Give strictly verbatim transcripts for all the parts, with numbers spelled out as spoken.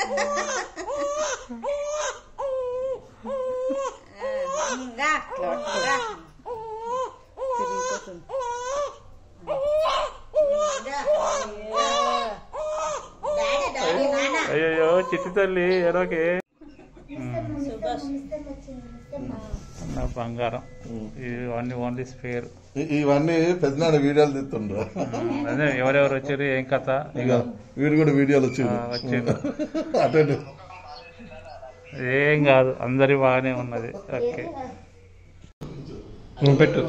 అయ్యో చిట్టి తల్లి ఎరోకే నా బంగారం. ఇవన్నీ ఓన్లీ స్పేర్. ఇవన్నీ పెద్దనాడ వీడియోలు తీస్తుండ్రు. అదే ఎవరెవరు వచ్చారు ఏం కథ. ఇక వీడు కూడా వీడియోలు వచ్చి వచ్చిండు. అటెండ్ ఏం కాదు, అందరి బాగానే ఉన్నది. ఓకే పెట్టు.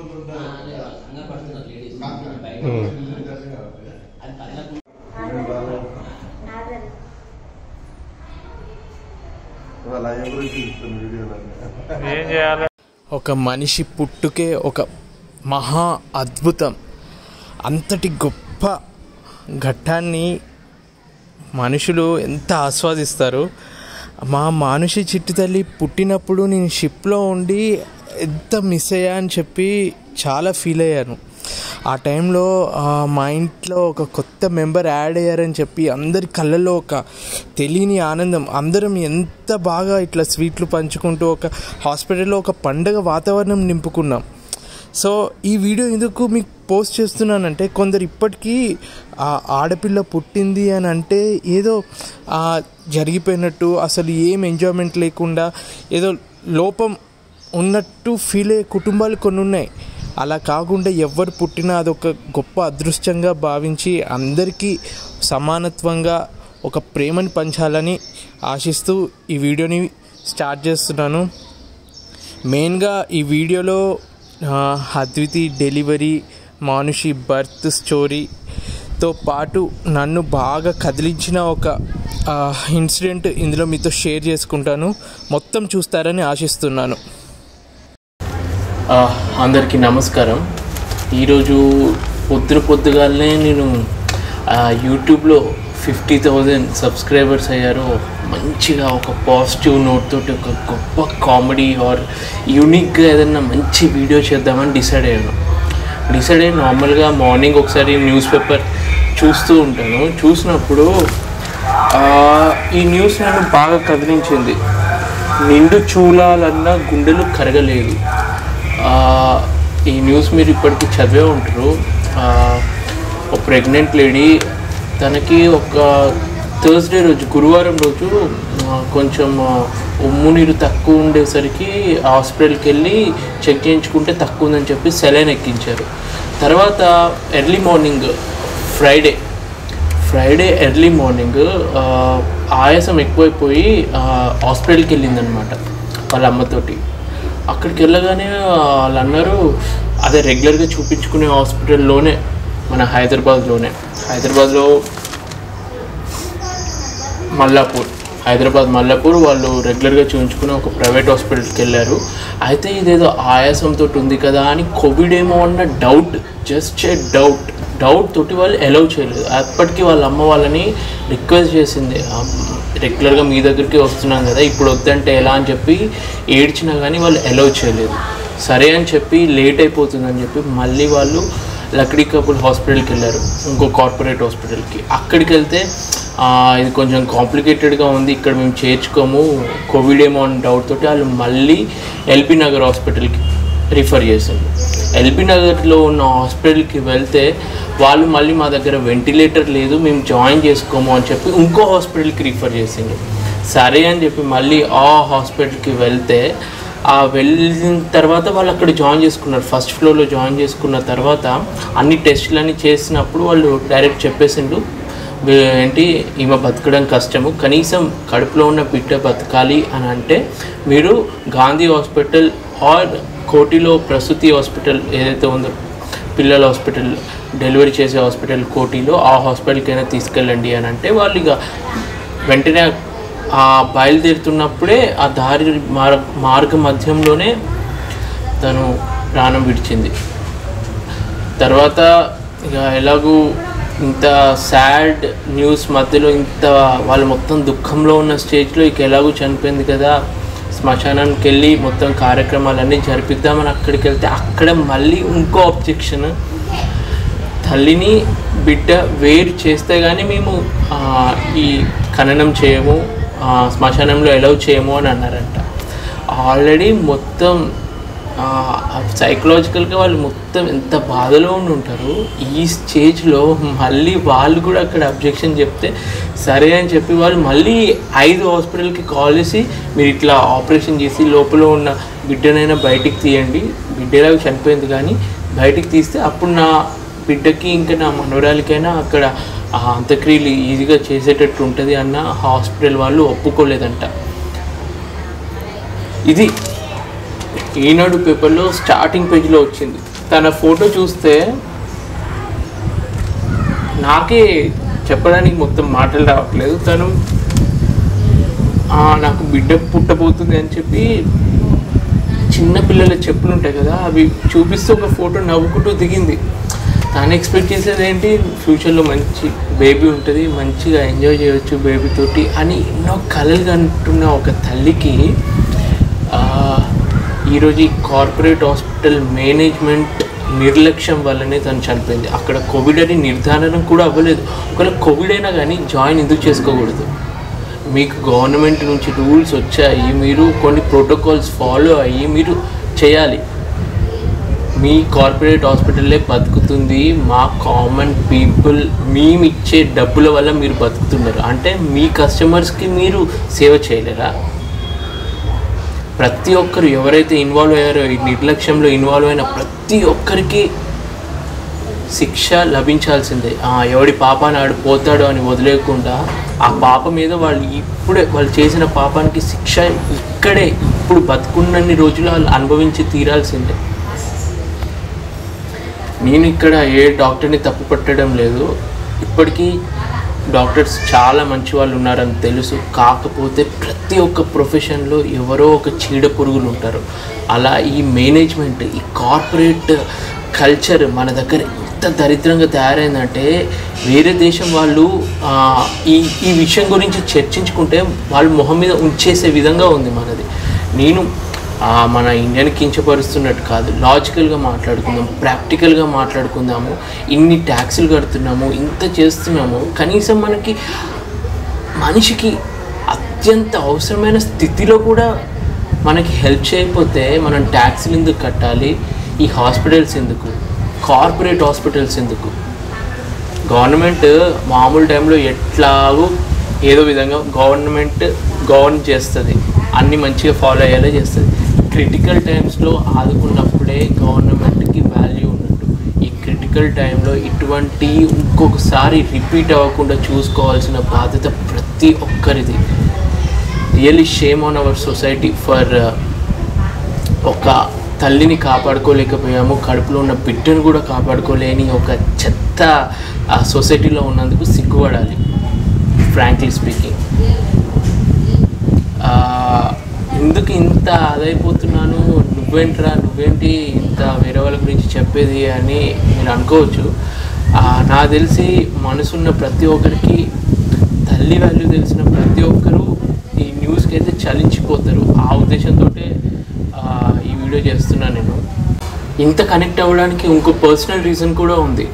ఏం చేయాలి? ఒక మనిషి పుట్టుకే ఒక మహా అద్భుతం. అంతటి గొప్ప ఘట్టాన్ని మనుషులు ఎంత ఆస్వాదిస్తారు. మా మానుషి చిట్టి తల్లి పుట్టినప్పుడు నేను షిప్లో ఉండి ఎంత మిస్ అయ్యా అని చెప్పి చాలా ఫీల్ అయ్యాను. ఆ టైంలో మా ఇంట్లో ఒక కొత్త మెంబర్ యాడ్ అయ్యారని చెప్పి అందరి కళ్ళల్లో ఒక తెలియని ఆనందం. అందరం ఎంత బాగా ఇట్లా స్వీట్లు పంచుకుంటూ ఒక హాస్పిటల్లో ఒక పండగ వాతావరణం నింపుకున్నాం. సో ఈ వీడియో ఎందుకు మీకు పోస్ట్ చేస్తున్నానంటే, కొందరు ఇప్పటికీ ఆ ఆడపిల్ల పుట్టింది అని అంటే ఏదో జరిగిపోయినట్టు, అసలు ఏం ఎంజాయ్మెంట్ లేకుండా ఏదో లోపం ఉన్నట్టు ఫీల్ అయ్యే కుటుంబాలు కొన్ని ఉన్నాయి. అలా కాకుండా ఎవరు పుట్టినా అదొక గొప్ప అదృష్టంగా భావించి అందరికీ సమానత్వంగా ఒక ప్రేమని పంచాలని ఆశిస్తూ ఈ వీడియోని స్టార్ట్ చేస్తున్నాను. మెయిన్గా ఈ వీడియోలో అద్వితి డెలివరీ, మానుషి బర్త్ స్టోరీతో పాటు నన్ను బాగా కదిలించిన ఒక ఇన్సిడెంట్ ఇందులో మీతో షేర్ చేసుకుంటాను. మొత్తం చూస్తారని ఆశిస్తున్నాను. అందరికీ నమస్కారం. ఈరోజు పొద్దున పొద్దుగానే నేను యూట్యూబ్లో ఫిఫ్టీ థౌజండ్ సబ్స్క్రైబర్స్ అయ్యారు. మంచిగా ఒక పాజిటివ్ నోట్ తోటి ఒక గొప్ప కామెడీ ఆర్ యూనిక్గా ఏదైనా మంచి వీడియో చేద్దామని డిసైడ్ అయ్యాను. డిసైడ్ అయ్యి నార్మల్గా మార్నింగ్ ఒకసారి న్యూస్ పేపర్ చూస్తూ ఉంటాను. చూసినప్పుడు ఈ న్యూస్ నన్ను బాగా కదిలించింది. నిండు చూడాలన్నా గుండెలు కరగలేదు. ఈ న్యూస్ మీరు ఇప్పటికీ చదివే ఉంటారు. ఒక ప్రెగ్నెంట్ లేడీ, తనకి ఒక థర్స్డే రోజు, గురువారం రోజు కొంచెం ఉమ్ము నీరు తక్కువ ఉండేసరికి హాస్పిటల్కి వెళ్ళి చెక్ చేయించుకుంటే తక్కువ ఉందని చెప్పి సెలైన్ ఎక్కించారు. తర్వాత early morning Friday Friday early morning ఆయాసం ఎక్కువైపోయి హాస్పిటల్కి వెళ్ళిందనమాట వాళ్ళ అమ్మతోటి. అక్కడికి వెళ్ళగానే వాళ్ళు అన్నారు, అదే రెగ్యులర్గా చూపించుకునే హాస్పిటల్లోనే, మన హైదరాబాద్లోనే, హైదరాబాద్లో మల్లాపూర్, హైదరాబాద్ మల్లాపూర్ వాళ్ళు రెగ్యులర్గా చూపించుకునే ఒక ప్రైవేట్ హాస్పిటల్కి వెళ్ళారు. అయితే ఇదేదో ఆయాసంతో ఉంది కదా అని కోవిడ్ ఏమో అన్న doubt, just a doubt doubt తోటి వాళ్ళు అలౌ చేయలేదు. అప్పటికి వాళ్ళ అమ్మ వాళ్ళని రిక్వెస్ట్ చేసింది, రెగ్యులర్గా మీ దగ్గరికి వస్తున్నాం కదా, ఇప్పుడు వద్దంటే ఎలా అని చెప్పి ఏడ్చినా కానీ వాళ్ళు అలౌ చేయలేదు. సరే అని చెప్పి లేట్ అయిపోతుందని చెప్పి మళ్ళీ వాళ్ళు లక్డీ కపుల్ హాస్పిటల్కి వెళ్ళారు, ఇంకో కార్పొరేట్ హాస్పిటల్కి. అక్కడికి వెళ్తే ఇది కొంచెం కాంప్లికేటెడ్గా ఉంది, ఇక్కడ మేము చేర్చుకోము, కోవిడ్ ఏమో అని డౌట్ తోటి వాళ్ళు మళ్ళీ ఎల్బీ నగర్ హాస్పిటల్కి రిఫర్ చేసింది. ఎల్బీ నగర్లో ఉన్న హాస్పిటల్కి వెళ్తే వాళ్ళు మళ్ళీ మా దగ్గర వెంటిలేటర్ లేదు, మేము జాయిన్ చేసుకోము అని చెప్పి ఇంకో హాస్పిటల్కి రిఫర్ చేసింది. సరే అని చెప్పి మళ్ళీ ఆ హాస్పిటల్కి వెళ్తే ఆ వెళ్ళిన తర్వాత వాళ్ళు అక్కడ జాయిన్ చేసుకున్నారు. ఫస్ట్ ఫ్లోర్లో జాయిన్ చేసుకున్న తర్వాత అన్ని టెస్టులన్నీ చేసినప్పుడు వాళ్ళు డైరెక్ట్ చెప్పేసిండు, ఏంటి ఈమె బతకడం కష్టము, కనీసం కడుపులో ఉన్న బిడ్డ బతకాలి అని అంటే మీరు గాంధీ హాస్పిటల్ ఆర్ కోటిలో ప్రసూతి హాస్పిటల్ ఏదైతే ఉందో, పిల్లల హాస్పిటల్, డెలివరీ చేసే హాస్పిటల్ కోటిలో, ఆ హాస్పిటల్కైనా తీసుకెళ్ళండి అని అంటే వాళ్ళు ఇక వెంటనే ఆ బయలుదేరుతున్నప్పుడే ఆ దారి మార్ మార్గ మధ్యంలోనే తను ప్రాణం విడిచింది. తర్వాత ఇక ఎలాగూ ఇంత సాడ్ న్యూస్ మధ్యలో ఇంత వాళ్ళు మొత్తం దుఃఖంలో ఉన్న స్టేజ్లో ఇక ఎలాగూ చనిపోయింది కదా, శ్మశానానికి వెళ్ళి మొత్తం కార్యక్రమాలన్నీ జరిపిద్దామని అక్కడికి వెళ్తే అక్కడ మళ్ళీ ఇంకో అబ్జెక్షన్, తల్లిని బిడ్డ వేరు చేస్తే కానీ మేము ఈ ఖననం చేయము, శ్మశానంలో ఎలవ్ చేయము అని అన్నారంట. ఆల్రెడీ మొత్తం సైకలాజికల్గా వాళ్ళు మొత్తం ఎంత బాధలో ఉండి ఉంటారు. ఈ స్టేజ్లో మళ్ళీ వాళ్ళు కూడా అక్కడ అబ్జెక్షన్ చెప్తే సరే అని చెప్పి వాళ్ళు మళ్ళీ ఐదు హాస్పిటల్కి కాల్ చేసి మీరు ఇట్లా ఆపరేషన్ చేసి లోపల ఉన్న బిడ్డనైనా బయటికి తీయండి, బిడ్డలాగా చనిపోయింది కానీ బయటికి తీస్తే అప్పుడు నా బిడ్డకి ఇంకా నా మనవరాలికైనా అక్కడ అంత్యక్రియలు ఈజీగా చేసేటట్టు ఉంటుంది అన్న హాస్పిటల్ వాళ్ళు ఒప్పుకోలేదంట. ఇది ఈనాడు పేపర్లో స్టార్టింగ్ పేజ్లో వచ్చింది. తన ఫోటో చూస్తే నాకే చెప్పడానికి మొత్తం మాటలు రావట్లేదు. తను నాకు బిడ్డ పుట్టబోతుంది అని చెప్పి చిన్నపిల్లల చెప్పులు ఉంటాయి కదా అవి చూపిస్తూ ఒక ఫోటో నవ్వుకుంటూ దిగింది. తను ఎక్స్పెక్ట్ చేసేది ఏంటి, ఫ్యూచర్లో మంచి బేబీ ఉంటుంది, మంచిగా ఎంజాయ్ చేయవచ్చు బేబీ తోటి అని ఎన్నో కలలు కంటున్న ఒక తల్లికి ఈరోజు ఈ కార్పొరేట్ హాస్పిటల్ మేనేజ్మెంట్ నిర్లక్ష్యం వల్లనే తను చనిపోయింది. అక్కడ కోవిడ్ అని నిర్ధారణ కూడా అవ్వలేదు. ఒకవేళ కోవిడ్ అయినా కానీ జాయిన్ ఎందుకు చేసుకోకూడదు? మీకు గవర్నమెంట్ నుంచి రూల్స్ వచ్చాయి, మీరు కొన్ని ప్రోటోకాల్స్ ఫాలో అయ్యి మీరు చేయాలి. మీ కార్పొరేట్ హాస్పిటల్లే బతుకుతుంది, మా కామన్ పీపుల్ మేము ఇచ్చే డబ్బుల వల్ల మీరు బతుకుతున్నారు అంటే మీ కస్టమర్స్కి మీరు సేవ చేయలేరా? ప్రతి ఒక్కరు ఎవరైతే ఇన్వాల్వ్ అయ్యారో ఈ నిర్లక్ష్యంలో ఇన్వాల్వ్ అయిన ప్రతి ఒక్కరికి శిక్ష లభించాల్సిందే. ఎవడి పాపాన్ని ఆడు పోతాడో అని వదిలేకుండా ఆ పాప మీద వాళ్ళు ఇప్పుడే వాళ్ళు చేసిన పాపానికి శిక్ష ఇక్కడే ఇప్పుడు బతుకున్నన్ని రోజులు వాళ్ళు అనుభవించి తీరాల్సిందే. నేను ఇక్కడ ఏ డాక్టర్ని తప్పు పట్టడం లేదు, ఇప్పటికీ డాక్టర్స్ చాలా మంచి వాళ్ళు ఉన్నారని తెలుసు. కాకపోతే ప్రతి ఒక్క ప్రొఫెషన్లో ఎవరో ఒక చీడ పురుగులు ఉంటారు. అలా ఈ మేనేజ్మెంట్ ఈ కార్పొరేట్ కల్చర్ మన దగ్గర ఎంత దరిద్రంగా తయారైందంటే వేరే దేశం వాళ్ళు ఈ ఈ విషయం గురించి చర్చించుకుంటే వాళ్ళు మొహం మీద ఉంచేసే విధంగా ఉంది మనది. నేను మన ఇండియన్ కించపరుస్తున్నట్టు కాదు, లాజికల్గా మాట్లాడుకుందాం, ప్రాక్టికల్గా మాట్లాడుకుందాము. ఇన్ని ట్యాక్సులు కడుతున్నాము, ఇంత చేస్తున్నాము, కనీసం మనకి మనిషికి అత్యంత అవసరమైన స్థితిలో కూడా మనకి హెల్ప్ చేయకపోతే మనం ట్యాక్సులు ఎందుకు కట్టాలి? ఈ హాస్పిటల్స్ ఎందుకు, కార్పొరేట్ హాస్పిటల్స్ ఎందుకు? గవర్నమెంట్ మామూలు టైంలో ఎట్లాగో ఏదో విధంగా గవర్నమెంట్ గవర్న్ చేస్తుంది, అన్నీ మంచిగా ఫాలో అయ్యేలా చేస్తుంది. క్రిటికల్ టైమ్స్లో ఆదుకున్నప్పుడే గవర్నమెంట్కి వాల్యూ ఉన్నట్టు. ఈ క్రిటికల్ టైంలో ఇటువంటి ఇంకొకసారి రిపీట్ అవ్వకుండా చూసుకోవాల్సిన బాధ్యత ప్రతి ఒక్కరిది. Really shame on our society for ఒక తల్లిని కాపాడుకోలేకపోయాము, కడుపులో ఉన్న బిడ్డను కూడా కాపాడుకోలేని ఒక చెత్త సొసైటీలో ఉన్నందుకు సిగ్గుపడాలి, ఫ్రాంక్లీ స్పీకింగ్. ఎందుకు ఇంత అదైపోతున్నాను, నువ్వేంట్రా నువ్వేంటి ఇంత వేరే వాళ్ళ గురించి చెప్పేది అని మీరు అనుకోవచ్చు. నాకు తెలిసి మనసున్న ప్రతి ఒక్కరికి, తల్లి వాల్యూ తెలిసిన ప్రతి ఒక్కరూ ఈ న్యూస్కి అయితే చలించిపోతారు. ఆ ఉద్దేశంతో ఈ వీడియో చేస్తున్నాను నేను. ఇంత కనెక్ట్ అవ్వడానికి ఇంకో పర్సనల్ రీజన్ కూడా ఉంది.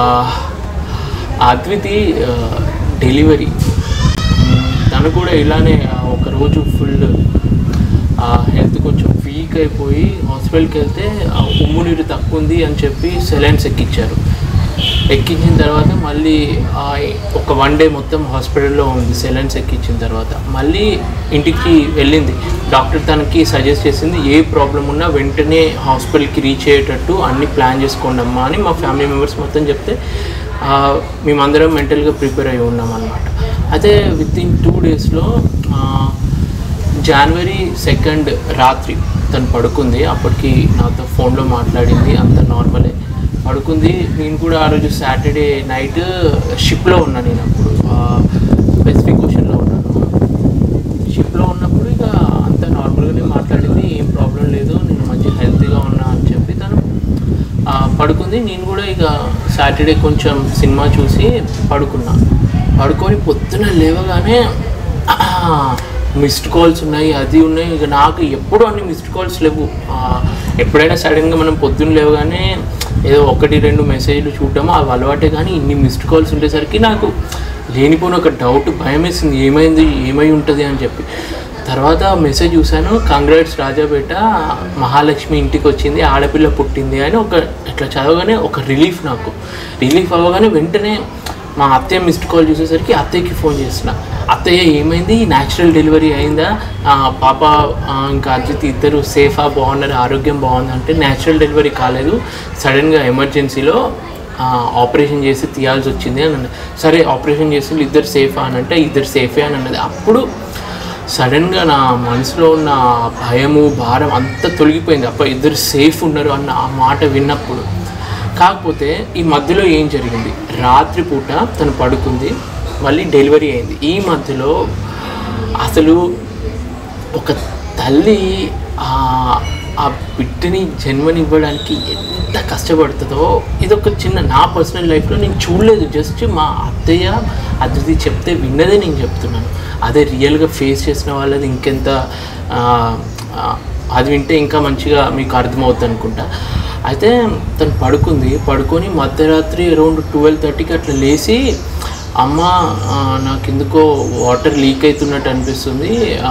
అద్వితి డెలివరీ తను కూడా ఇలానే ఒకరోజు ఫుల్ హెల్త్ కొంచెం వీక్ అయిపోయి హాస్పిటల్కి వెళ్తే ఉమ్ము నీరు తక్కువ ఉంది అని చెప్పి సెలైన్స్ ఎక్కించారు. ఎక్కించిన తర్వాత మళ్ళీ ఒక వన్ డే మొత్తం హాస్పిటల్లో ఉంది. సెలైన్స్ ఎక్కించిన తర్వాత మళ్ళీ ఇంటికి వెళ్ళింది. డాక్టర్ తనకి సజెస్ట్ చేసింది ఏ ప్రాబ్లం ఉన్నా వెంటనే హాస్పిటల్కి రీచ్ అయ్యేటట్టు అన్నీ ప్లాన్ చేసుకోండి అమ్మా అని మా ఫ్యామిలీ మెంబర్స్ మొత్తం చెప్తే మేమందరం మెంటల్గా ప్రిపేర్ అయి ఉన్నాం అన్నమాట. అయితే విత్ ఇన్ టూ డేస్లో జనవరి సెకండ్ రాత్రి తను పడుకుంది. అప్పటికి నాతో ఫోన్లో మాట్లాడింది, అంత నార్మలే పడుకుంది. నేను కూడా ఆ రోజు సాటర్డే నైట్ షిప్లో ఉన్నాను. నేను అప్పుడు స్పెసిఫిక్ క్వశ్చన్లో ఉన్నాను. షిప్లో ఉన్నప్పుడు ఇక అంత నార్మల్గానే మాట్లాడింది, ఏం ప్రాబ్లం లేదు, నేను మంచి హెల్తీగా ఉన్నా అని చెప్పి తను పడుకుంది. నేను కూడా ఇక సాటర్డే కొంచెం సినిమా చూసి పడుకున్నా. పడుకొని పొద్దున లేవగానే మిస్డ్ కాల్స్ ఉన్నాయి, అది ఉన్నాయి. ఇక నాకు ఎప్పుడు అన్ని మిస్డ్ కాల్స్ లేవు. ఎప్పుడైనా సడన్గా మనం పొద్దున్న లేవగానే ఏదో ఒకటి రెండు మెసేజ్లు చూడటము అవి అలవాటే, కానీ ఇన్ని మిస్డ్ కాల్స్ ఉండేసరికి నాకు లేనిపోయిన ఒక డౌట్, భయం వేసింది ఏమైంది ఏమై ఉంటుంది అని చెప్పి. తర్వాత మెసేజ్ చూశాను, కంగ్రాట్స్ రాజాపేట మహాలక్ష్మి ఇంటికి వచ్చింది, ఆడపిల్ల పుట్టింది అని. ఒక ఇట్లా చదవగానే ఒక రిలీఫ్, నాకు రిలీఫ్ అవ్వగానే వెంటనే మా అత్తయ్య మిస్డ్ కాల్ చూసేసరికి అత్తయ్యకి ఫోన్ చేసిన, అత్తయ్య ఏమైంది, న్యాచురల్ డెలివరీ అయిందా, పాప ఇంకా అద్వితి ఇద్దరు సేఫా, బాగున్నారు, ఆరోగ్యం బాగుంది అంటే, న్యాచురల్ డెలివరీ కాలేదు, సడన్గా ఎమర్జెన్సీలో ఆపరేషన్ చేసి తీయాల్సి వచ్చింది అని అన్నది. సరే ఆపరేషన్ చేసి ఇద్దరు సేఫా అని అంటే, ఇద్దరు సేఫే అని అన్నది. అప్పుడు సడన్గా నా మనసులో ఉన్న భయము భారం అంతా తొలగిపోయింది. అప్ప ఇద్దరు సేఫ్ ఉన్నారు అన్న ఆ మాట విన్నప్పుడు. కాకపోతే ఈ మధ్యలో ఏం జరిగింది, రాత్రిపూట తను పడుకుంది, మళ్ళీ డెలివరీ అయింది. ఈ మధ్యలో అసలు ఒక తల్లి ఆ బిడ్డని జన్మనివ్వడానికి ఎంత కష్టపడుతుందో ఇది ఒక చిన్న నా పర్సనల్ లైఫ్లో నేను చూడలేదు. జస్ట్ మా అత్తయ్య అద్వితి చెప్తే విన్నదే నేను చెప్తున్నాను. అదే రియల్గా ఫేస్ చేసిన వాళ్ళది ఇంకెంత, అది వింటే ఇంకా మంచిగా మీకు అర్థమవుతుంది అనుకుంటా. అయితే తను పడుకుంది, పడుకొని మధ్యరాత్రి అరౌండ్ ట్వెల్వ్ థర్టీకి అట్లా లేచి, అమ్మ నాకు ఎందుకో వాటర్ లీక్ అవుతున్నట్టు అనిపిస్తుంది,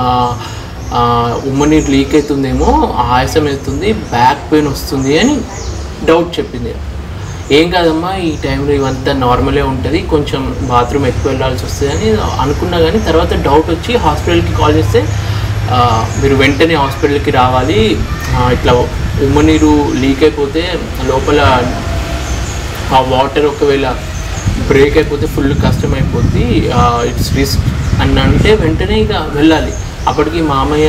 ఉమ్మనీరు లీక్ అవుతుందేమో, ఆయాసం అవుతుంది, బ్యాక్ పెయిన్ వస్తుంది అని డౌట్ చెప్పింది. ఏం కాదమ్మా ఈ టైంలో ఇవంతా నార్మలే ఉంటుంది, కొంచెం బాత్రూమ్ ఎక్కువ వెళ్ళాల్సి వస్తుంది అని అనుకున్నా. కానీ తర్వాత డౌట్ వచ్చి హాస్పిటల్కి కాల్ చేస్తే, మీరు వెంటనే హాస్పిటల్కి రావాలి, ఇట్లా ఉమ్మనీరు లీక్ అయిపోతే లోపల ఆ వాటర్ ఒకవేళ బ్రేక్ అయిపోతే ఫుల్ కష్టమైపోద్ది, ఇట్స్ రిస్క్ అని అంటే వెంటనే ఇక వెళ్ళాలి. అప్పటికి మామయ్య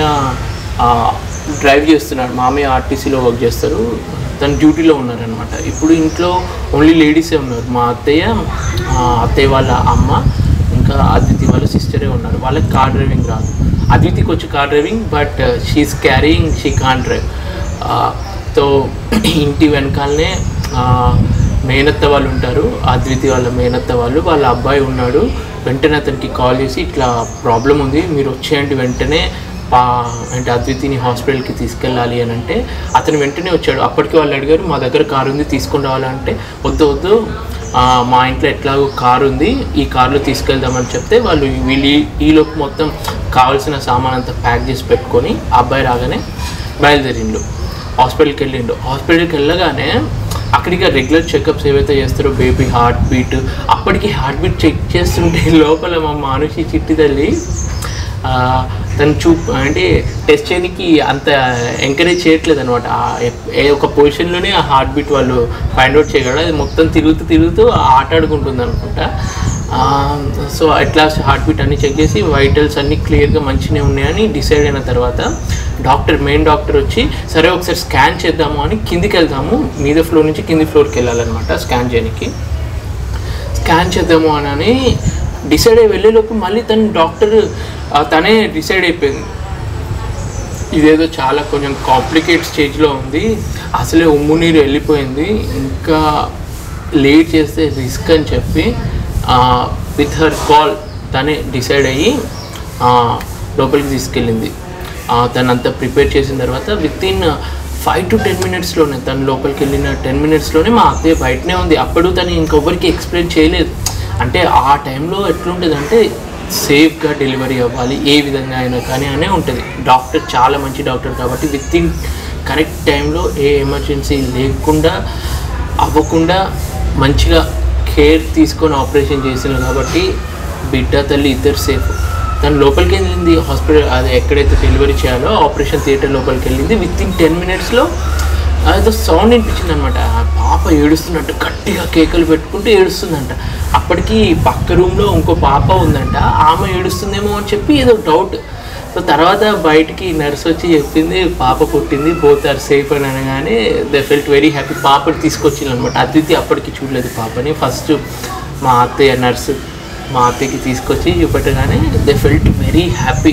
డ్రైవ్ చేస్తున్నాడు, మామయ్య ఆర్టీసీలో వర్క్ చేస్తారు, తను డ్యూటీలో ఉన్నారనమాట. ఇప్పుడు ఇంట్లో ఓన్లీ లేడీసే ఉన్నారు, మా అత్తయ్య, అత్తయ్య వాళ్ళ అమ్మ, ఇంకా అద్వితి వాళ్ళ సిస్టరే ఉన్నారు. వాళ్ళకి కార్ డ్రైవింగ్ రాదు. అద్వితికి వచ్చి car driving, but she's carrying, she can drive. తో ఇంటి వెనకాలనే మేనత్త వాళ్ళు ఉంటారు, అద్వితి వాళ్ళ మేనత్త వాళ్ళు, వాళ్ళ అబ్బాయి ఉన్నాడు. వెంటనే అతనికి కాల్ చేసి ఇట్లా ప్రాబ్లం ఉంది, మీరు వచ్చేయండి వెంటనే, పా అంటే అద్వితిని హాస్పిటల్కి తీసుకెళ్ళాలి అని అంటే అతను వెంటనే వచ్చాడు. అప్పటికి వాళ్ళు అడిగారు, మా దగ్గర కారు ఉంది తీసుకొని రావాలంటే, వద్దు వద్దు మా ఇంట్లో ఎట్లాగో కారు ఉంది, ఈ కారులో తీసుకెళ్దామని చెప్తే వాళ్ళు వీళ్ళు ఈలోపు మొత్తం కావాల్సిన సామాన్ అంతా ప్యాక్ చేసి పెట్టుకొని అబ్బాయి రాగానే బయలుదేరిండు, హాస్పిటల్కి వెళ్ళిండు. హాస్పిటల్కి వెళ్ళగానే అక్కడికి రెగ్యులర్ చెకప్స్ ఏవైతే చేస్తారో, బేబీ హార్ట్ బీట్, అప్పటికి హార్ట్ బీట్ చెక్ చేస్తుంటే లోపల మా మానుషి చిట్టి తల్లి తను చూ అంటే టెస్ట్ చేయడానికి అంత ఎంకరేజ్ చేయట్లేదు అనమాట. ఏ ఒక పొజిషన్లోనే ఆ హార్ట్ బీట్ వాళ్ళు ఫైండ్ అవుట్ చేయగలరు, అది మొత్తం తిరుగుతూ తిరుగుతూ ఆట ఆడుకుంటుంది అనుకుంటా. సో అట్లా హార్ట్ బీట్ అన్నీ చెక్ చేసి వైటల్స్ అన్నీ క్లియర్గా మంచిగా ఉన్నాయని డిసైడ్ అయిన తర్వాత డాక్టర్ మెయిన్ డాక్టర్ వచ్చి, సరే ఒకసారి స్కాన్ చేద్దాము అని కిందికి వెళ్దాము, మీద ఫ్లోర్ నుంచి కింది ఫ్లోర్కి వెళ్ళాలన్నమాట స్కాన్ చేయడానికి. స్కాన్ చేద్దాము అని డిసైడ్ అయ్యి వెళ్ళేలోపు మళ్ళీ తను డాక్టర్ తనే డిసైడ్ అయిపోయింది, ఇదేదో చాలా కొంచెం కాంప్లికేట్ స్టేజ్లో ఉంది, అసలే ఉమ్ము నీరు వెళ్ళిపోయింది, ఇంకా లేట్ చేస్తే రిస్క్ అని చెప్పి విత్ హర్ కాల్ తనే డిసైడ్ అయ్యి లోపలికి తీసుకెళ్ళింది. తను అంతా ప్రిపేర్ చేసిన తర్వాత within five to ten మినిట్స్లోనే తను లోపలికి వెళ్ళిన టెన్ మినిట్స్లోనే మా అత్తయ్య బయటనే ఉంది. అప్పుడు తను ఇంకొకరికి ఎక్స్ప్లెయిన్ చేయలేదు. అంటే ఆ టైంలో ఎట్లుంటుంది అంటే సేఫ్గా డెలివరీ అవ్వాలి ఏ విధంగా అయినా కానీ అనే ఉంటుంది. డాక్టర్ చాలా మంచి డాక్టర్ కాబట్టి విత్ ఇన్ కరెక్ట్ టైంలో ఏ ఎమర్జెన్సీ లేకుండా అవ్వకుండా మంచిగా కేర్ తీసుకొని ఆపరేషన్ చేసినారు కాబట్టి బిడ్డ తల్లి ఇద్దరు సేఫ్. తను లోపలికి వెళ్ళింది హాస్పిటల్, అది ఎక్కడైతే డెలివరీ చేయాలో ఆపరేషన్ థియేటర్ లోపలికి వెళ్ళింది. విత్ ఇన్ టెన్ మినిట్స్లో అదో సౌండ్ వినిపించింది అనమాట. పాప ఏడుస్తున్నట్టు గట్టిగా కేకలు పెట్టుకుంటూ ఏడుస్తుందంట. అప్పటికి పక్క రూమ్లో ఇంకో పాప ఉందంట, ఆమె ఏడుస్తుందేమో అని చెప్పి ఏదో డౌట్. సో తర్వాత బయటికి నర్స్ వచ్చి చెప్పింది పాప పుట్టింది, బోత్ ఆర్ సేఫ్ అని అనగానే దే ఫెల్ట్ వెరీ హ్యాపీ. పాపని తీసుకొచ్చింది అనమాట. అద్వితి అప్పటికి చూడలేదు పాపని. ఫస్ట్ మా అత్తయ్య నర్సు మా అత్తయ్యకి తీసుకొచ్చి చూపెట్టగానే దే ఫెల్ట్ వెరీ హ్యాపీ.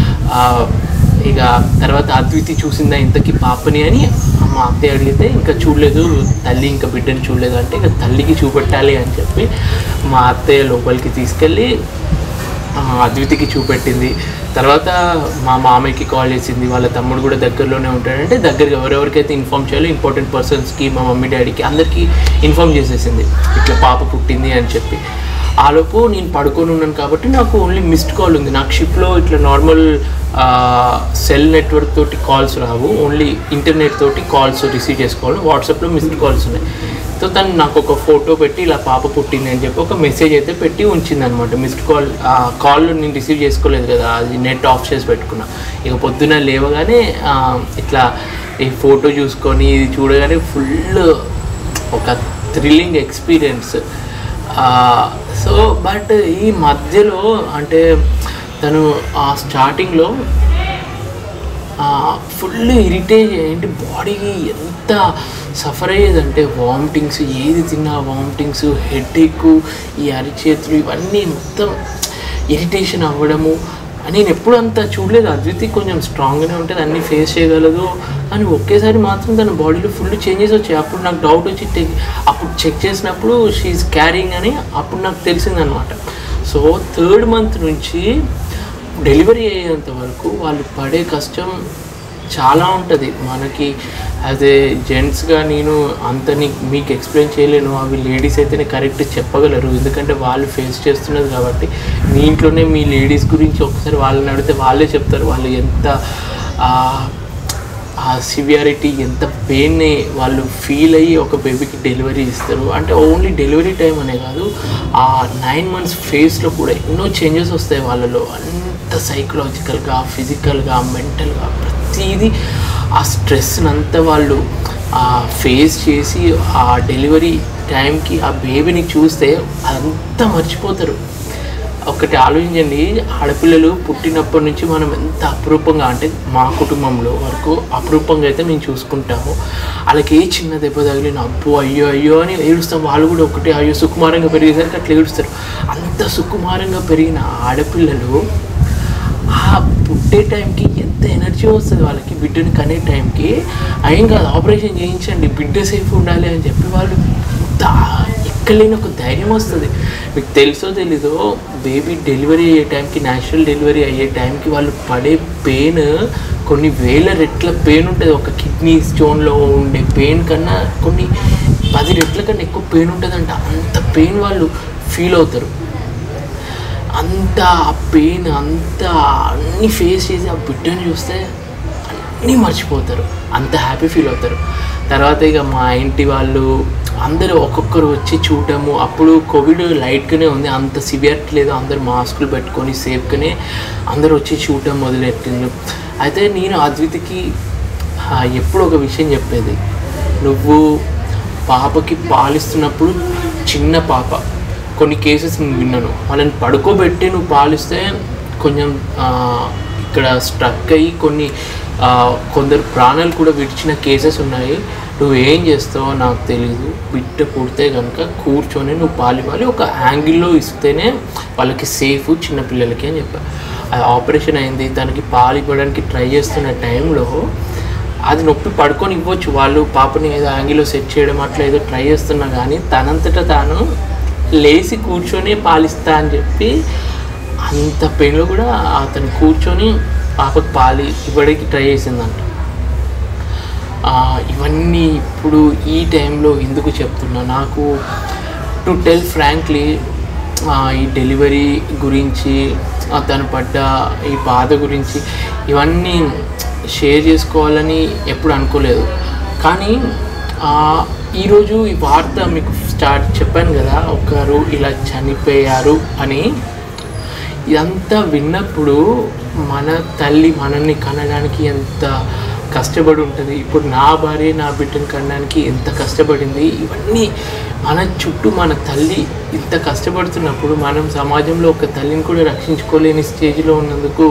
ఇక తర్వాత అద్వితి చూసిందా ఇంతకీ పాపని అని మా అత్తయ్య అడిగితే ఇంకా చూడలేదు తల్లి, ఇంకా బిడ్డని చూడలేదు అంటే ఇక తల్లికి చూపెట్టాలి అని చెప్పి మా అత్తయ్య లోపలికి తీసుకెళ్ళి అద్వితికి చూపెట్టింది. తర్వాత మా మామయ్యకి కాల్ చేసింది, వాళ్ళ తమ్ముడు కూడా దగ్గరలోనే ఉంటాడంటే దగ్గరగా ఎవరెవరికైతే ఇన్ఫామ్ చేయాలో ఇంపార్టెంట్ పర్సన్స్కి, మా మమ్మీ డాడీకి అందరికీ ఇన్ఫామ్ చేసేసింది ఇట్లా పాప పుట్టింది అని చెప్పి. ఆలోపు నేను పడుకొని ఉన్నాను కాబట్టి నాకు ఓన్లీ మిస్డ్ కాల్ ఉంది. నాకు షిప్లో ఇట్లా నార్మల్ సెల్ నెట్వర్క్ తోటి కాల్స్ రావు, ఓన్లీ ఇంటర్నెట్ తోటి కాల్స్ రిసీవ్ చేసుకోవాలి. వాట్సాప్లో మిస్డ్ కాల్స్ ఉన్నాయి. సో తను నాకు ఒక ఫోటో పెట్టి ఇలా పాప పుట్టింది అని చెప్పి ఒక మెసేజ్ అయితే పెట్టి ఉంచింది అనమాట. మిస్డ్ కాల్ కాల్ నేను రిసీవ్ చేసుకోలేదు కదా, అది నెట్ ఆఫ్ చేసి పెట్టుకున్నా. ఇక పొద్దున లేవగానే ఇట్లా ఈ ఫోటో చూసుకొని ఇది చూడగానే ఫుల్ ఒక థ్రిల్లింగ్ ఎక్స్పీరియన్స్. సో బట్ ఈ మధ్యలో అంటే తను ఆ స్టార్టింగ్లో ఫుల్ ఇరిటేట్ ఏంటి బాడీకి ఎంత సఫర్ అయ్యేదంటే వామిటింగ్స్, ఏది తిన్నా వామిటింగ్స్, హెడేక్, ఈ అరిచేతులు ఇవన్నీ మొత్తం ఇరిటేషన్ అవ్వడము. నేను ఎప్పుడు అంత చూడలేదు. అద్వితి కొంచెం స్ట్రాంగ్గానే ఉంటుంది, అన్నీ ఫేస్ చేయగలదు. కానీ ఒకేసారి మాత్రం తన బాడీలో ఫుల్ చేంజెస్ వచ్చాయి. అప్పుడు నాకు డౌట్ వచ్చి టెక్ అప్పుడు చెక్ చేసినప్పుడు షీఈస్ క్యారింగ్ అని అప్పుడు నాకు తెలిసిందనమాట. సో థర్డ్ మంత్ నుంచి డెలివరీ అయ్యేంత వరకు వాళ్ళు పడే కష్టం చాలా ఉంటుంది. మనకి యాజ్ ఏ జెంట్స్గా నేను అంత మీకు ఎక్స్ప్లెయిన్ చేయలేను, అవి లేడీస్ అయితేనే కరెక్ట్ చెప్పగలరు, ఎందుకంటే వాళ్ళు ఫేస్ చేస్తున్నది కాబట్టి. మీ ఇంట్లోనే మీ లేడీస్ గురించి ఒకసారి వాళ్ళని అడిగితే వాళ్ళే చెప్తారు వాళ్ళు ఎంత ఆ సివియారిటీ, ఎంత పెయిన్ని వాళ్ళు ఫీల్ అయ్యి ఒక బేబీకి డెలివరీ ఇస్తారు. అంటే ఓన్లీ డెలివరీ టైం అనే కాదు, ఆ నైన్ మంత్స్ ఫేస్లో కూడా ఎన్నో చేంజెస్ వస్తాయి వాళ్ళలో. అంత సైకలాజికల్గా, ఫిజికల్గా, మెంటల్గా ప్రతిదీ ఆ స్ట్రెస్ని అంతా వాళ్ళు ఫేస్ చేసి ఆ డెలివరీ టైంకి ఆ బేబీని చూస్తే అదంతా మర్చిపోతారు. ఒకటి ఆలోచించండి, ఆడపిల్లలు పుట్టినప్పటి నుంచి మనం ఎంత అపురూపంగా, అంటే మా కుటుంబంలో వరకు అపురూపంగా అయితే మేము చూసుకుంటాము. వాళ్ళకి ఏ చిన్న దెబ్బ తగిలిన అబ్బో అయ్యో అయ్యో అని ఏడుస్తాం. వాళ్ళు కూడా ఒకటి అయ్యో సుకుమారంగా పెరిగేసరికి అట్లా ఏడుస్తారు. అంత సుకుమారంగా పెరిగిన ఆడపిల్లలు ఆ పుట్టే టైంకి ఎంత ఎనర్జీ వస్తుంది వాళ్ళకి, బిడ్డని కనే టైంకి. ఏం కాదు ఆపరేషన్ చేయించండి, బిడ్డ సేఫ్ ఉండాలి అని చెప్పి వాళ్ళు ఎక్కలేని ఒక ధైర్యం వస్తుంది. మీకు తెలుసో తెలీదో బేబీ డెలివరీ అయ్యే టైంకి, న్యాచురల్ డెలివరీ అయ్యే టైంకి వాళ్ళు పడే పెయిన్ కొన్ని వేల రెట్ల పెయిన్ ఉంటుంది. ఒక కిడ్నీ స్టోన్లో ఉండే పెయిన్ కన్నా కొన్ని పది రెట్ల కన్నా ఎక్కువ పెయిన్ ఉంటుందంట. అంత పెయిన్ వాళ్ళు ఫీల్ అవుతారు. అంత ఆ పెయిన్ అంతా అన్నీ ఫేస్ చేసి ఆ బిడ్డని చూస్తే అన్నీ మర్చిపోతారు, అంత హ్యాపీ ఫీల్ అవుతారు. తర్వాత ఇక మా ఇంటి వాళ్ళు అందరూ ఒక్కొక్కరు వచ్చి చూడటము. అప్పుడు కోవిడ్ లైట్గానే ఉంది, అంత సివియారిటీ లేదు. అందరు మాస్కులు పెట్టుకొని సేఫ్గానే అందరూ వచ్చి చూడటం మొదలెట్టిండ్రు. అయితే నేను అద్వితికి ఎప్పుడు ఒక విషయం చెప్పేది, నువ్వు పాపకి పాలిస్తున్నప్పుడు చిన్న పాప, కొన్ని కేసెస్ నేను విన్నాను, వాళ్ళని పడుకోబెట్టి నువ్వు పాలిస్తే కొంచెం ఇక్కడ స్ట్రక్ అయ్యి కొన్ని కొందరు ప్రాణాలు కూడా విడిచిన కేసెస్ ఉన్నాయి. నువ్వు ఏం చేస్తావో నాకు తెలీదు, బిడ్డ పుడితే కనుక కూర్చొని నువ్వు పాలివ్వాలి, ఒక యాంగిల్లో ఇస్తేనే వాళ్ళకి సేఫ్ చిన్నపిల్లలకి అని చెప్పాను. అది ఆపరేషన్ అయింది, తనకి పాలు ఇవ్వడానికి ట్రై చేస్తున్న టైంలో అది నొప్పి పడుకొని ఇవ్వచ్చు, వాళ్ళు పాపని ఏదో యాంగిల్లో సెట్ చేయడం అట్లా ఏదో ట్రై చేస్తున్నా కానీ తనంతటా తాను లేచి కూర్చొని పాలిస్తా అని చెప్పి అంత పెయిన్లో కూడా అతను కూర్చొని పాపకు పాలి ఇవ్వడానికి ట్రై చేసిందంట. ఇవన్నీ ఇప్పుడు ఈ టైంలో ఎందుకు చెప్తున్నా, నాకు టు టెల్ ఫ్రాంక్లీ ఈ డెలివరీ గురించి, తను పడ్డ ఈ బాధ గురించి ఇవన్నీ షేర్ చేసుకోవాలని ఎప్పుడు అనుకోలేదు. కానీ ఈరోజు ఈ వార్త మీకు స్టార్ట్ చెప్పాను కదా, ఒకరు ఇలా చనిపోయారు అని. ఇదంతా విన్నప్పుడు మన తల్లి మనల్ని కనడానికి ఎంత కష్టపడి ఉంటుంది, ఇప్పుడు నా భార్య నా బిడ్డను కనడానికి ఎంత కష్టపడింది, ఇవన్నీ మన చుట్టూ మన తల్లి ఇంత కష్టపడుతున్నప్పుడు మనం సమాజంలో ఒక తల్లిని కూడా రక్షించుకోలేని స్టేజ్లో ఉన్నందుకు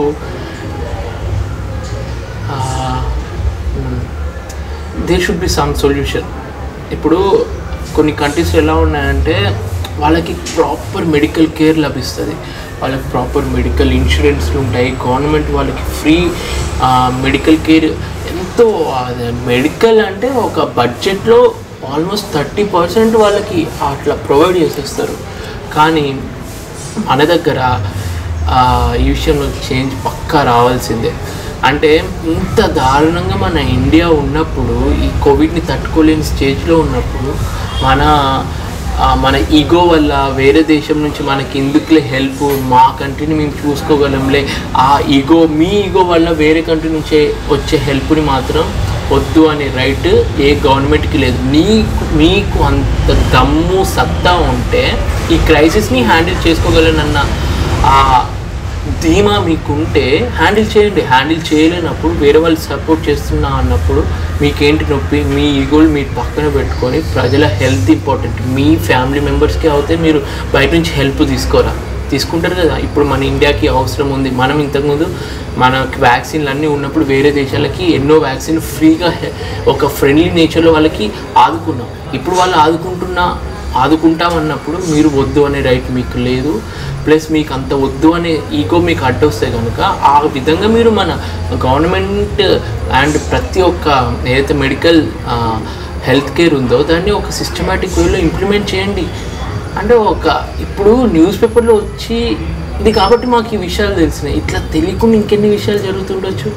there should be some solution. ఇప్పుడు కొన్ని కంట్రీస్ ఎలా ఉన్నాయంటే వాళ్ళకి ప్రాపర్ మెడికల్ కేర్ లభిస్తుంది, వాళ్ళకి ప్రాపర్ మెడికల్ ఇన్సూరెన్స్లు ఉంటాయి, గవర్నమెంట్ వాళ్ళకి ఫ్రీ మెడికల్ కేర్ ఎంతో. మెడికల్ అంటే ఒక బడ్జెట్లో ఆల్మోస్ట్ థర్టీ పర్సెంట్ వాళ్ళకి అట్లా ప్రొవైడ్ చేసేస్తారు. కానీ మన దగ్గర ఈ విషయంలో చేంజ్ పక్కా రావాల్సిందే. అంటే ఇంత దారుణంగా మన ఇండియా ఉన్నప్పుడు, ఈ కోవిడ్ని తట్టుకోలేని స్టేజ్లో ఉన్నప్పుడు, మన మన ఈగో వల్ల వేరే దేశం నుంచి మనకి ఎందుకులే హెల్ప్, మా కంట్రీని మేము చూసుకోగలంలే, ఆ ఈగో మీ ఈగో వల్ల వేరే కంట్రీ నుంచే వచ్చే హెల్ప్ని మాత్రం వద్దు అనే రైట్ ఏ గవర్నమెంట్కి లేదు. నీకు మీకు అంత దమ్ము సత్తా ఉంటే ఈ క్రైసిస్ని హ్యాండిల్ చేసుకోగలనన్న ఆ ధీమా మీకుంటే హ్యాండిల్ చేయండి. హ్యాండిల్ చేయలేనప్పుడు వేరే వాళ్ళు సపోర్ట్ చేస్తున్నా అన్నప్పుడు మీకేంటి నొప్పి, మీ ఈగోలు మీరు పక్కన పెట్టుకొని ప్రజల హెల్త్ ఇంపార్టెంట్. మీ ఫ్యామిలీ మెంబర్స్కి అయితే మీరు బయట నుంచి హెల్ప్ తీసుకోరా, తీసుకుంటారు కదా. ఇప్పుడు మన ఇండియాకి అవసరం ఉంది. మనం ఇంతకుముందు మనకి వ్యాక్సిన్లు అన్నీ ఉన్నప్పుడు వేరే దేశాలకి ఎన్నో వ్యాక్సిన్ ఫ్రీగా ఒక ఫ్రెండ్లీ నేచర్లో వాళ్ళకి ఆదుకున్నాం. ఇప్పుడు వాళ్ళు ఆదుకుంటున్నా ఆదుకుంటామన్నప్పుడు మీరు వద్దు అనే రైట్ మీకు లేదు. ప్లస్ మీకు అంత వద్దు అనే ఈగో మీకు అడ్డొస్తే కనుక ఆ విధంగా మీరు మన గవర్నమెంట్ అండ్ ప్రతి ఒక్క ఏదైతే మెడికల్ హెల్త్ కేర్ ఉందో దాన్ని ఒక సిస్టమేటిక్ వేలో ఇంప్లిమెంట్ చేయండి. అంటే ఒక ఇప్పుడు న్యూస్ పేపర్లో వచ్చి ఇది కాబట్టి మాకు ఈ విషయాలు తెలిసినాయి, ఇట్లా తెలియకుండా ఇంకెన్ని విషయాలు జరుగుతుండొచ్చు.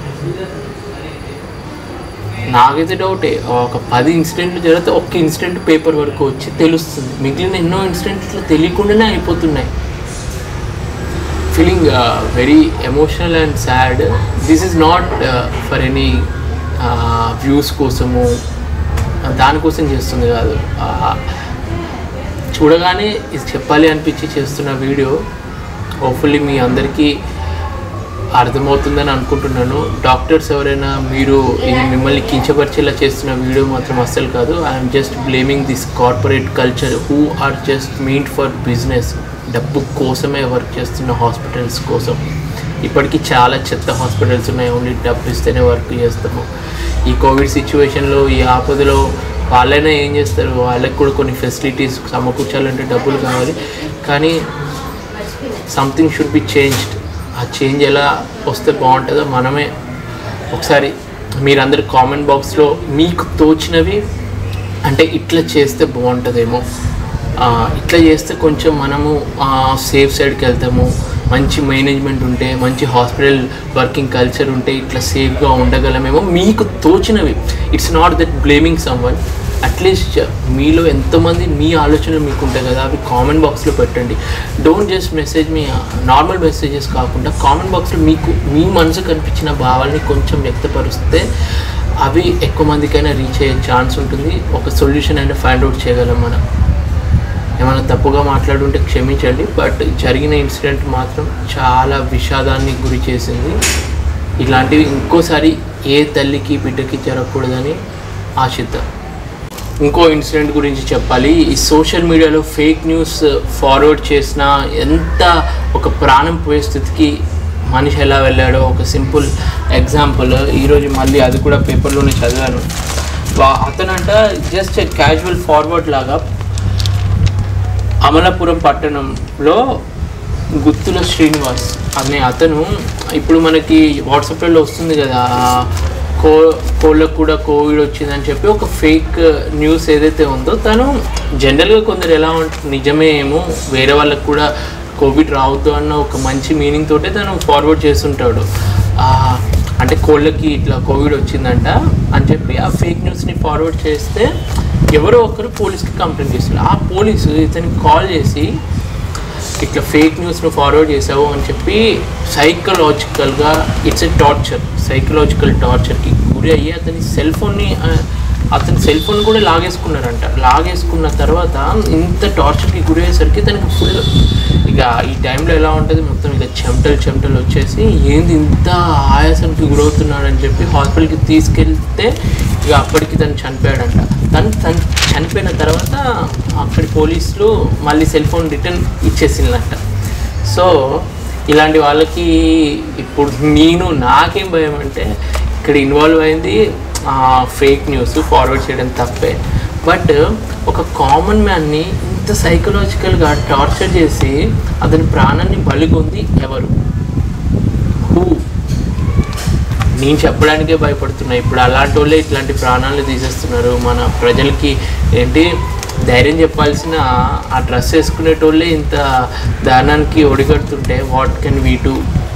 నాకైతే డౌటే, ఒక పది ఇన్సిడెంట్లు జరిగితే ఒక్క ఇన్సిడెంట్ పేపర్ వరకు వచ్చి తెలుస్తుంది, మిగిలిన ఎన్నో ఇన్సిడెంట్లు ఇట్లా తెలియకుండానే అయిపోతున్నాయి. Feeling very emotional and sad. This is not for any views కోసము దానికోసం చేస్తుంది కాదు, చూడగానే ఇది చెప్పాలి అనిపించి చేస్తున్న వీడియో. హోప్ఫుల్లీ మీ అందరికీ అర్థమవుతుందని అనుకుంటున్నాను. డాక్టర్స్ ఎవరైనా మీరు ఇది మిమ్మల్ని కించపరిచేలా చేస్తున్న వీడియో మాత్రం అస్సలు కాదు. I'm just blaming this corporate culture who are just meet for business. డబ్బు కోసమే వర్క్ చేస్తున్న హాస్పిటల్స్ కోసం. ఇప్పటికీ చాలా చెత్త హాస్పిటల్స్ ఉన్నాయి, ఓన్లీ డబ్బు ఇస్తేనే వర్క్ చేస్తాము. ఈ కోవిడ్ సిచ్యువేషన్లో ఈ ఆపదలో వాళ్ళైనా ఏం చేస్తారు, వాళ్ళకి కూడా కొన్ని ఫెసిలిటీస్ సమకూర్చాలంటే డబ్బులు కావాలి. కానీ సంథింగ్ షుడ్ బి చేంజ్డ్. ఆ చేంజ్ ఎలా వస్తే బాగుంటుందో మనమే ఒకసారి మీరందరు కామెంట్ బాక్స్లో మీకు తోచినవి, అంటే ఇట్లా చేస్తే బాగుంటుందేమో, ఇట్లా చేస్తే కొంచెం మనము సేఫ్ సైడ్కి వెళ్తాము, మంచి మేనేజ్మెంట్ ఉంటే, మంచి హాస్పిటల్ వర్కింగ్ కల్చర్ ఉంటే ఇట్లా సేఫ్గా ఉండగలమేమో మీకు తోచినవి. It's not that blaming someone. At least మీలో ఎంతోమంది మీ ఆలోచనలు మీకు ఉంటాయి కదా, అవి కామెంట్ బాక్స్లో పెట్టండి. డోంట్ జస్ట్ మెసేజ్ మీ నార్మల్ మెసేజెస్ కాకుండా కామెంట్ బాక్స్లో మీకు మీ మనసు కనిపించిన భావాల్ని కొంచెం వ్యక్తపరిస్తే అవి ఎక్కువ మందికైనా రీచ్ అయ్యే ఛాన్స్ ఉంటుంది. ఒక సొల్యూషన్ అయినా ఫైండ్ అవుట్ చేయగలం మనం. ఏమైనా తప్పుగా మాట్లాడుంటే క్షమించండి, బట్ జరిగిన ఇన్సిడెంట్ మాత్రం చాలా విషాదాన్ని గురి చేసింది. ఇలాంటివి ఇంకోసారి ఏ తల్లికి బిడ్డకి జరగకూడదని ఆశిద్దాం. ఇంకో ఇన్సిడెంట్ గురించి చెప్పాలి. ఈ సోషల్ మీడియాలో ఫేక్ న్యూస్ ఫార్వర్డ్ చేసిన ఎంత ఒక ప్రాణం పోయే స్థితికి మనిషి ఎలా వెళ్ళాడో ఒక సింపుల్ ఎగ్జాంపుల్ ఈరోజు మళ్ళీ అది కూడా పేపర్లోనే చదివాను. అతనంట జస్ట్ క్యాజువల్ ఫార్వర్డ్ లాగా అమలాపురం పట్టణంలో గుత్తుల శ్రీనివాస్ అనే అతను, ఇప్పుడు మనకి వాట్సాప్లో వస్తుంది కదా కో కోళ్ళకు కూడా కోవిడ్ వచ్చిందని చెప్పి ఒక ఫేక్ న్యూస్ ఏదైతే ఉందో, తను జనరల్గా కొందరు ఎలా ఉంటుంది నిజమే ఏమో వేరే వాళ్ళకు కూడా కోవిడ్ రావద్దు అన్న ఒక మంచి మీనింగ్ తోటే తను ఫార్వర్డ్ చేస్తుంటాడు. అంటే కోళ్ళకి ఇట్లా కోవిడ్ వచ్చిందంట అని చెప్పి ఆ ఫేక్ న్యూస్ని ఫార్వర్డ్ చేస్తే ఎవరో ఒకరు పోలీస్కి కంప్లైంట్ చేస్తారు. ఆ పోలీసు ఇతనికి కాల్ చేసి ఇట్లా ఫేక్ న్యూస్ను ఫార్వర్డ్ చేసావు అని చెప్పి సైకలాజికల్గా ఇట్స్ ఎ టార్చర్ సైకలాజికల్ టార్చర్కి గురి అయ్యి అతని సెల్ ఫోన్ని అతని సెల్ ఫోన్ కూడా లాగేసుకున్నారంట. లాగేసుకున్న తర్వాత ఇంత టార్చర్కి గురి అయ్యేసరికి తనకి ఫుల్ ఇక ఈ టైంలో ఎలా ఉంటుంది మొత్తం ఇక చెమటలు చెమటలు వచ్చేసి ఏంది ఇంత ఆయాసానికి గురవుతున్నాడని చెప్పి హాస్పిటల్కి తీసుకెళ్తే ఇక అప్పటికి తను చనిపోయాడంట. తను తను చనిపోయిన తర్వాత అక్కడి పోలీసులు మళ్ళీ సెల్ ఫోన్ రిటర్న్ ఇచ్చేసిందంట. సో ఇలాంటి వాళ్ళకి ఇప్పుడు నేను నాకేం భయం అంటే ఇక్కడ ఇన్వాల్వ్ అయింది ఫేక్ న్యూస్ ఫార్వర్డ్ చేయడం తప్పే, బట్ ఒక కామన్ మ్యాన్ని ఇంత సైకలాజికల్గా టార్చర్ చేసి అతని ప్రాణాన్ని బలిగొంది ఎవరు? హూ? నేను చెప్పడానికే భయపడుతున్నా. ఇప్పుడు అలాంటి వాళ్ళే ఇట్లాంటి ప్రాణాలు తీసేస్తున్నారు. మన ప్రజలకి ఏంటి ధైర్యం చెప్పాల్సిన ఆ డ్రెస్ వేసుకునేటోళ్ళే ఇంత దానానికి ఒడిగడుతుంటే వాట్ కెన్ వీ డూ?